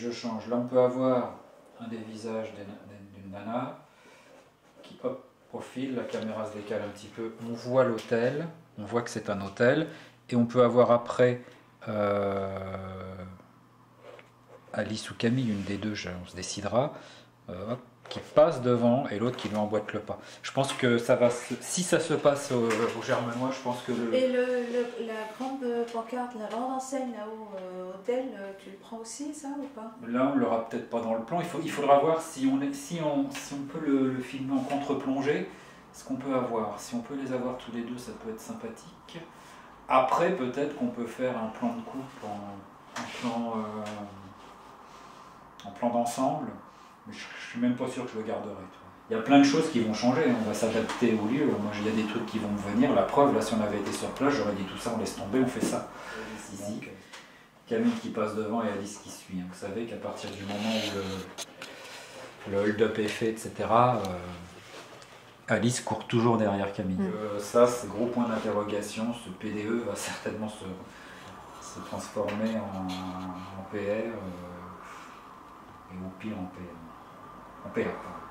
je change, là on peut avoir un des visages d'une nana qui, hop, profile, la caméra se décale un petit peu, on voit l'hôtel, on voit que c'est un hôtel, et on peut avoir après Alice ou Camille, une des deux, on se décidera, hop, qui passe devant et l'autre qui lui emboîte le pas. Je pense que ça va, si ça se passe au Germanois, je pense que Et la grande pancarte, la grande enseigne là-haut, hôtel, tu le prends aussi ça ou pas? Là, on l'aura peut-être pas dans le plan. Il faudra voir si on peut le filmer en contre-plongée, ce qu'on peut avoir. Si on peut les avoir tous les deux, ça peut être sympathique. Après, peut-être qu'on peut faire un plan de coupe en plan d'ensemble. Mais je suis même pas sûr que je le garderai. Il y a plein de choses qui vont changer, on va s'adapter au lieu. Moi, il y a des trucs qui vont me venir. La preuve, là, si on avait été sur place, j'aurais dit tout ça, on laisse tomber, on fait ça. Donc, Camille qui passe devant et Alice qui suit. Vous savez qu'à partir du moment où le hold-up est fait, etc., Alice court toujours derrière Camille. Ça, c'est gros point d'interrogation. Ce PDE va certainement se transformer en PR et au pire en PR.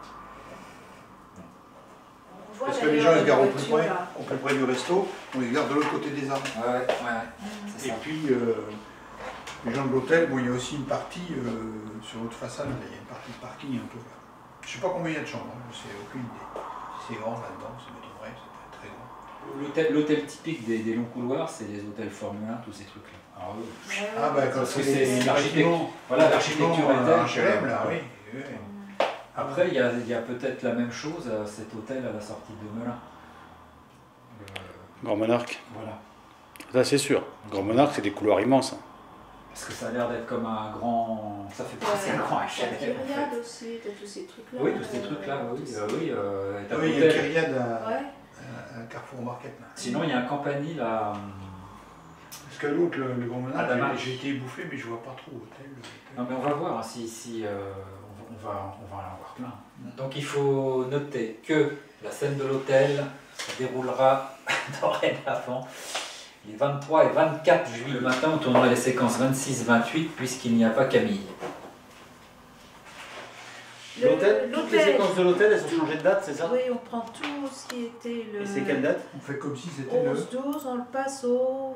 Parce que les gens ils se garent au plus près du resto, on les garde de l'autre côté des arbres. Ouais. Et puis les gens de l'hôtel, bon, il y a aussi une partie sur l'autre façade, il y a une partie de parking un peu. Je ne sais pas combien il y a de chambres, je sais aucune idée. Si c'est grand là-dedans, ça m'étonnerait, ça peut être très grand. L'hôtel typique des longs couloirs, c'est les hôtels Formule 1, tous ces trucs-là. Ah bah quand c'est l'architecture. Voilà, l'architecture est HLM là, oui. Après, il y a peut-être la même chose à cet hôtel à la sortie de Melun. Grand Monarque. Voilà. Ça c'est sûr. Grand Monarque, c'est des couloirs immenses. Parce que ça a l'air d'être comme un grand... Ça fait penser à un grand HLM. Il y a Kyriade aussi, t'as tous ces trucs-là. Oui, tous ces trucs-là, oui. Oui, il y a Kyriade à Carrefour Market. Là. Sinon, il y a un Campani là... Parce que l'autre, le Grand Monarque, j'ai été bouffé, mais je vois pas trop hôtel. Non, mais on va voir si on va en avoir plein. Donc il faut noter que la scène de l'hôtel se déroulera dorénavant les 23 et 24 juillet. Le matin, on tournera les séquences 26-28 puisqu'il n'y a pas Camille. L'hôtel, toutes les séquences de l'hôtel, elles ont changé de date, c'est ça? Oui, on prend tout ce qui était le... Et c'est quelle date? On fait comme si c'était le... 11-12, on le passe au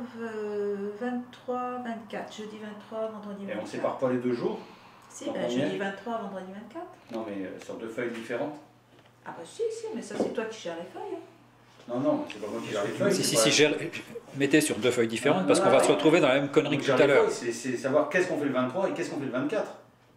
23-24, jeudi 23, vendredi 24. Et on sépare pas les 2 jours? Si, ben, jeudi 23, vendredi 24. Non, mais sur 2 feuilles différentes? Ah bah si, mais ça c'est toi qui gères les feuilles. Hein. Non, c'est pas moi qui gère les feuilles. Si, mettez sur 2 feuilles différentes parce qu'on va se retrouver dans la même connerie que tout à l'heure. C'est savoir qu'est-ce qu'on fait le 23 et qu'est-ce qu'on fait le 24.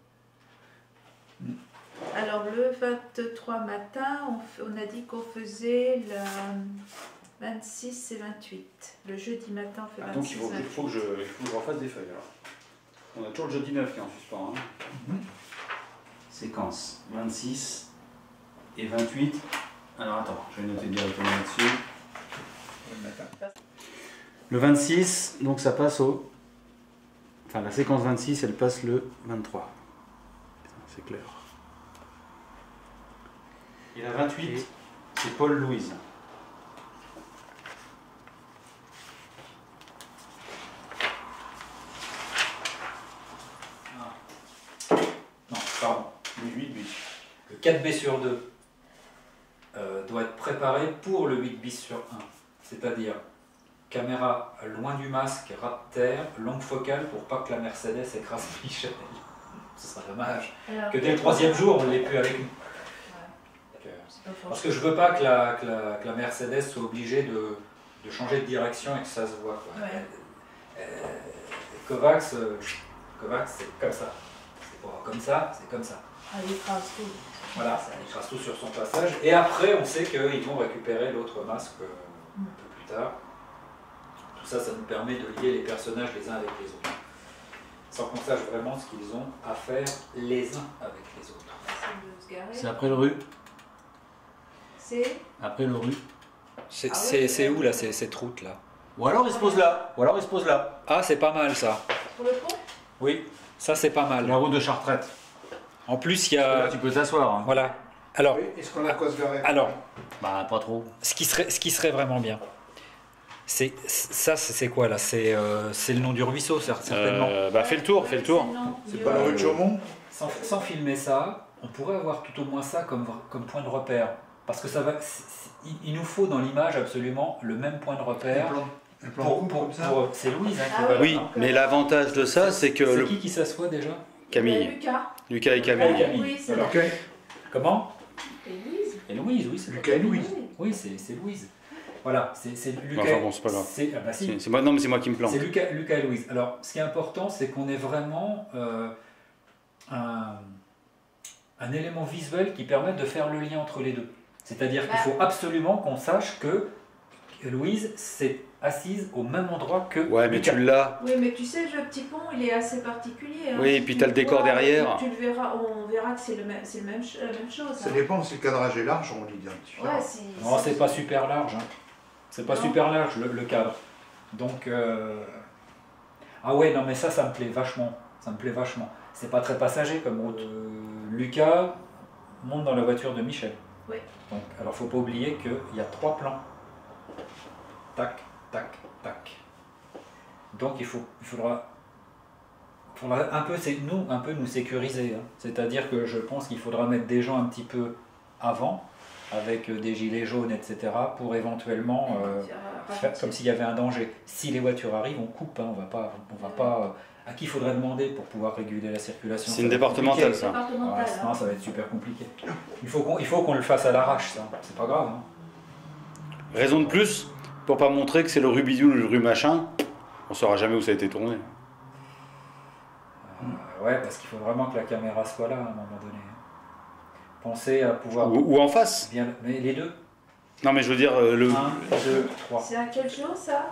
Alors le 23 matin, on a dit qu'on faisait le 26 et 28. Le jeudi matin, on fait 26 et 28. Donc il faut que je refasse des feuilles alors. On a toujours le jeudi 9 qui est en suspens. Hein. Séquence 26 et 28. Alors attends, je vais noter directement là-dessus. Le 26, donc ça passe au... Enfin la séquence 26, elle passe le 23. C'est clair. Et la 28, c'est Paul-Louise. Non, pardon. Le 4B sur 2 doit être préparé pour le 8 bis sur 1. C'est-à-dire caméra loin du masque, ras de terre, longue focale pour pas que la Mercedes écrase Michel. Ce serait dommage. Alors, que dès le 3e jour, on l'ait plus avec nous. Parce que je veux pas que la Mercedes soit obligée de changer de direction et que ça se voit. Kovacs, c'est comme ça. C'est pas comme ça, c'est comme ça. Ah, il écrase tout. Voilà, ça écrase tout sur son passage. Et après, on sait qu'ils vont récupérer l'autre masque un peu plus tard. Tout ça, ça nous permet de lier les personnages les uns avec les autres. Sans qu'on sache vraiment ce qu'ils ont à faire les uns avec les autres. C'est après le rue. C'est après le rue. C'est où là, cette route là? Ou alors il se pose là. Ah, c'est pas mal ça. Pour le pont? Oui, ça c'est pas mal. La route de Chartrette. En plus, il y a... Là, tu peux t'asseoir. Hein. Voilà. Alors, est-ce qu'on a quoi se garer? Alors, bah pas trop. Ce qui serait vraiment bien, Ça, c'est quoi là? C'est le nom du ruisseau, certainement. Fais le tour, C'est pas la rue de Chaumont? Sans filmer ça, on pourrait avoir tout au moins ça comme point de repère. Parce que ça va, il nous faut dans l'image absolument le même point de repère. Un plan comme ça. C'est Louise qui Ah va Oui, là. mais l'avantage de ça, c'est que... C'est qui s'assoit déjà? Camille. Lucas. Lucas et Camille. Camille. Oui, c'est Alors, Ok. Comment? Et Louise. Et Louise, oui, c'est Lucas et Louise. Oui, c'est Louise. Voilà, c'est Lucas. Enfin bon, c'est pas grave. Ah bah si. C'est moi, non, mais c'est moi qui me plante. C'est Lucas et Louise. Alors, ce qui est important, c'est qu'on ait vraiment un élément visuel qui permette de faire le lien entre les deux. C'est-à-dire qu'il faut absolument qu'on sache que Louise s'est assise au même endroit que Ouais, mais Lucas. tu l'as. Oui, mais tu sais, le petit pont, il est assez particulier. Hein. Oui, et Si puis tu t'as le décor vois, derrière. Tu le verras, on verra que c'est la même chose. Ça hein. dépend, si le cadrage est large, on l'identifie. Ouais, si, Non, c'est pas super large. Hein. C'est pas Non. super large le cadre. Donc, ah ouais, non, mais ça me plaît vachement. Ça me plaît vachement. C'est pas très passager comme route. Lucas monte dans la voiture de Michel. Oui. Donc, alors, faut pas oublier qu'il y a 3 plans. Tac, tac, tac. Donc, il faudra un peu nous sécuriser. Hein. C'est-à-dire que je pense qu'il faudra mettre des gens un petit peu avant, avec des gilets jaunes, etc., pour éventuellement faire comme s'il y avait un danger. Si les voitures arrivent, on coupe. Hein. On va pas. À qui il faudrait demander pour pouvoir réguler la circulation? C'est une départementale, ça. départemental. Ouais, non, ça va être super compliqué. Il faut qu'on le fasse à l'arrache, ça. C'est pas grave. Hein. Raison de plus, pour pas montrer que c'est le rue Bidule ou le rue machin, on saura jamais où ça a été tourné. Ouais, parce qu'il faut vraiment que la caméra soit là à un moment donné. Pensez à pouvoir. Ou en face. Bien, mais les deux. Non, mais je veux dire, 1, 2, 3. C'est à quel jour ça?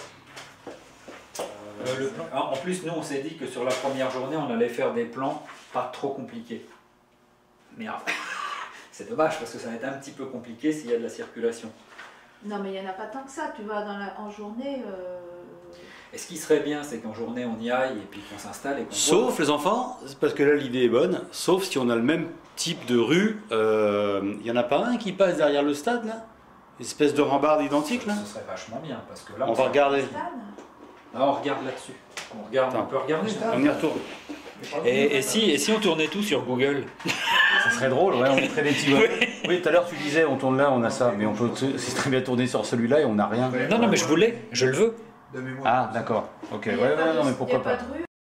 En plus, nous, on s'est dit que sur la première journée, on allait faire des plans pas trop compliqués. Mais c'est dommage parce que ça va être un petit peu compliqué s'il y a de la circulation. Non, mais il n'y en a pas tant que ça. Tu vois, en journée. Et ce qui serait bien, c'est qu'en journée, on y aille et puis qu'on s'installe et qu'on Sauf les enfants, parce que là l'idée est bonne, sauf si on a le même type de rue, il y en a pas un qui passe derrière le stade là? Une espèce de rambarde identique là? Ce serait vachement bien parce que là, On va regarder. Là, on regarde là-dessus. On peut regarder. On y retourne. Et si on tournait tout sur Google? Ça serait drôle, ouais, on mettrait des petits. Oui, tout à l'heure tu disais, on tourne là, on a ça, mais on peut aussi très bien tourner sur celui-là et on n'a rien. Non, mais je le veux. De mémoire. Ah, d'accord. Ok, ouais, non, mais pourquoi Il n'y a pas. pas de rue.